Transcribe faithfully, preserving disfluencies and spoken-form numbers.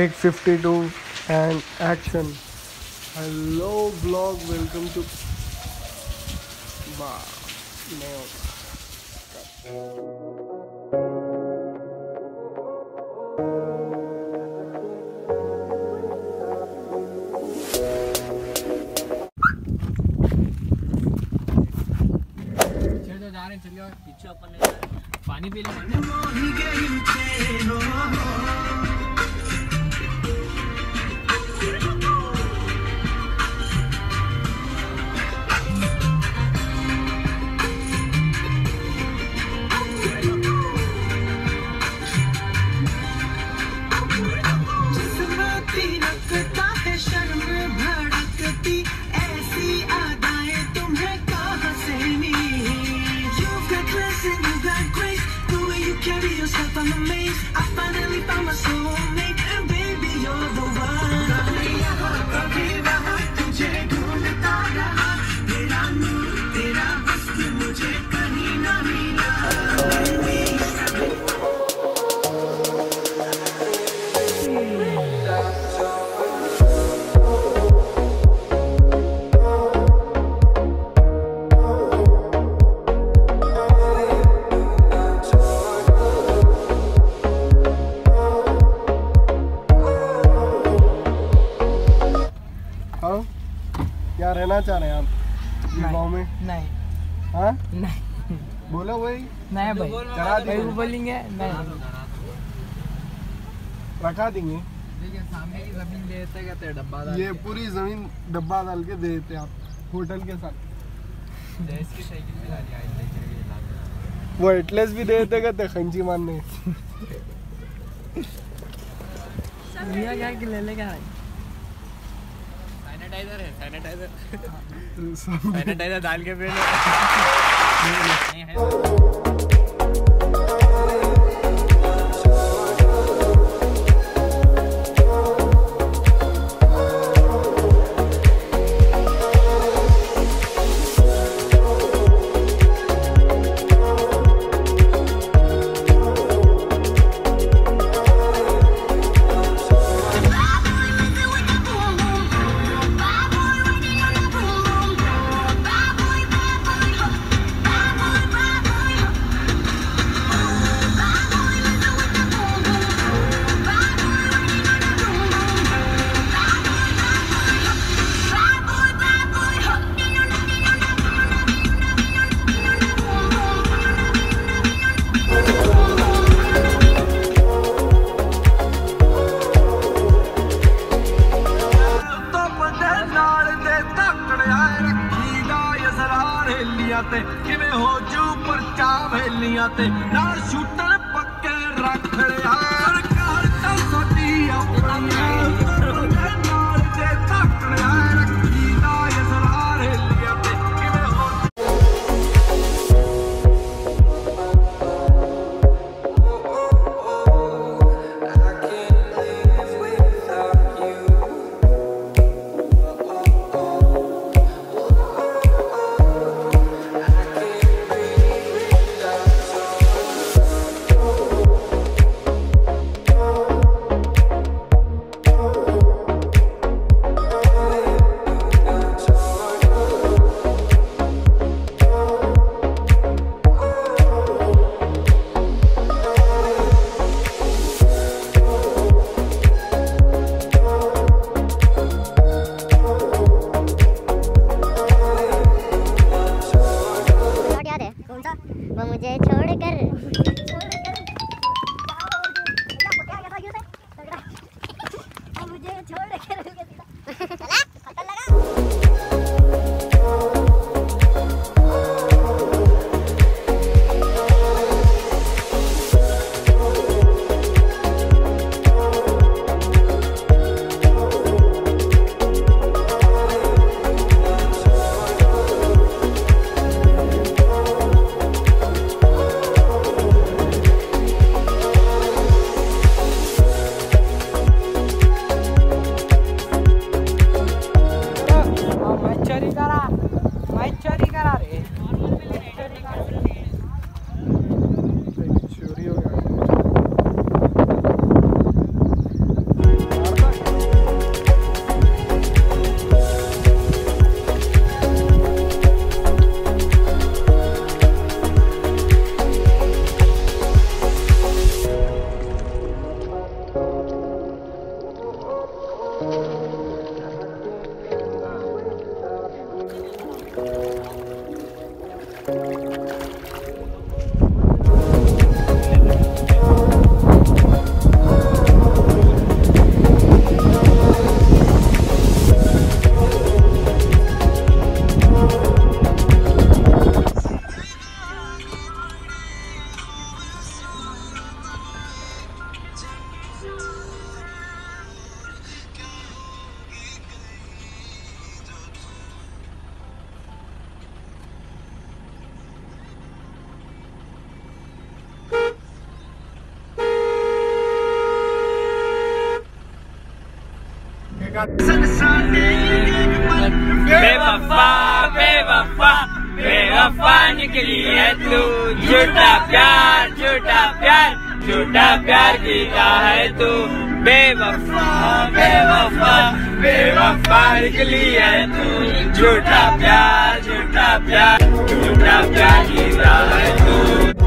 Take fifty-two and action. Hello vlog, welcome to Bah, नहीं होगा। चलो जा रहे हैं, चलिए पीछे अपन नहीं जा रहे, पानी पी लेंगे। क्या रहना चाह रहे हैं आप गाँव में? नहीं। हाँ नहीं बोलो भाई। नहीं भाई, करा देंगे, बोलेंगे नहीं, रखा देंगे। देखिए सामने की जमीन देते कहते हैं डब्बा डाल ये पूरी जमीन डब्बा डाल के दे देते आप होटल के साथ। इसकी साइकिल भी डाली आई लेके वो एटलेस भी दे देते कहते खंची मारने। मियां क्या कि ले लेगा सैनिटाइजर है, सैनिटाइजर सैनिटाइजर डाल के पहले नहीं है। किवें हो जू परचा वेलियां ते नाल शूटर पक्के रख लिया सरकार ता साडी अपनी नाल ते तकड़िया रखी दा यसरार हेलियां ते किवें हो वो मुझे छोड़कर मुझे छोड़कर चला खतल लगा। बेवफा बेवफा बेवफा निकली है तू, झूठा प्यार झूठा प्यार झूठा प्यार कीता है तू। बेवफा बेवफा बेवफा निकली है तू, झूठा प्यार झूठा प्यार झूठा प्यार कीता है तू।